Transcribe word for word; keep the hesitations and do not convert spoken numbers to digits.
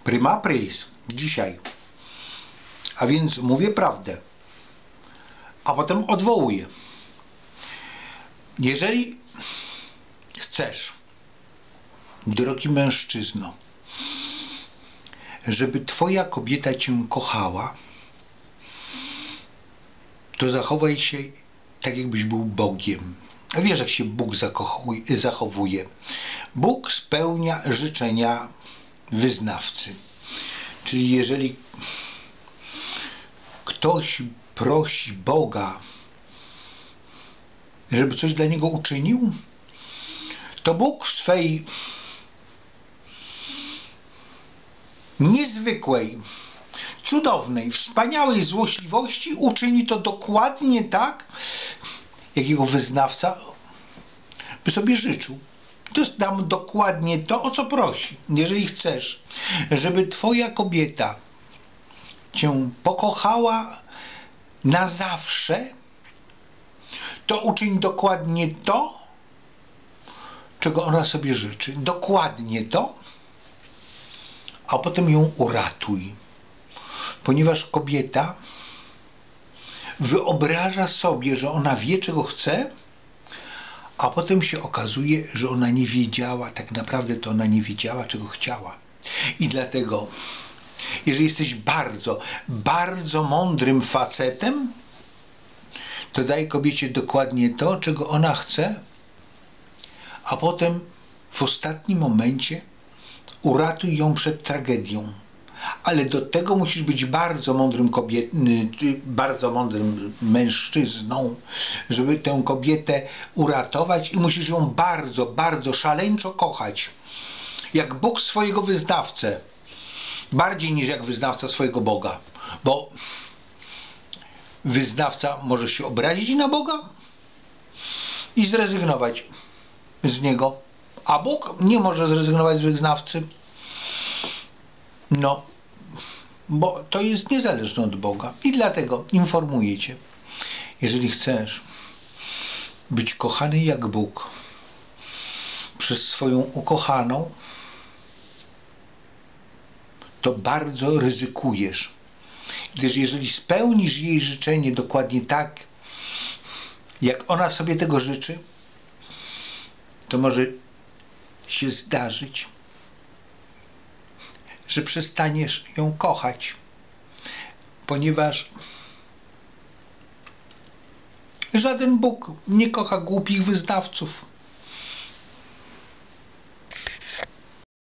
Prima aprilis, dzisiaj. A więc mówię prawdę. A potem odwołuję. Jeżeli chcesz, drogi mężczyzno, żeby twoja kobieta cię kochała, to zachowaj się tak, jakbyś był Bogiem. A wiesz, jak się Bóg zachowuje. Bóg spełnia życzenia wyznawcy. Czyli jeżeli ktoś prosi Boga, żeby coś dla niego uczynił, to Bóg w swej niezwykłej, cudownej, wspaniałej złośliwości uczyni to dokładnie tak, jak jego wyznawca by sobie życzył. To jest nam dokładnie to, o co prosi. Jeżeli chcesz, żeby twoja kobieta cię pokochała na zawsze, to uczyń dokładnie to, czego ona sobie życzy. Dokładnie to, a potem ją uratuj. Ponieważ kobieta wyobraża sobie, że ona wie, czego chce, a potem się okazuje, że ona nie wiedziała, tak naprawdę to ona nie wiedziała, czego chciała. I dlatego, jeżeli jesteś bardzo, bardzo mądrym facetem, to daj kobiecie dokładnie to, czego ona chce, a potem w ostatnim momencie uratuj ją przed tragedią. Ale do tego musisz być bardzo mądrym kobiet, bardzo mądrym mężczyzną, żeby tę kobietę uratować, i musisz ją bardzo, bardzo szaleńczo kochać. Jak Bóg swojego wyznawcę. Bardziej niż jak wyznawca swojego Boga. Bo wyznawca może się obrazić na Boga i zrezygnować z Niego. A Bóg nie może zrezygnować z wyznawcy. No, bo to jest niezależne od Boga. I dlatego informuję cię, jeżeli chcesz być kochany jak Bóg przez swoją ukochaną, to bardzo ryzykujesz. Gdyż jeżeli spełnisz jej życzenie dokładnie tak, jak ona sobie tego życzy, to może się zdarzyć, że przestaniesz ją kochać, ponieważ żaden Bóg nie kocha głupich wyznawców.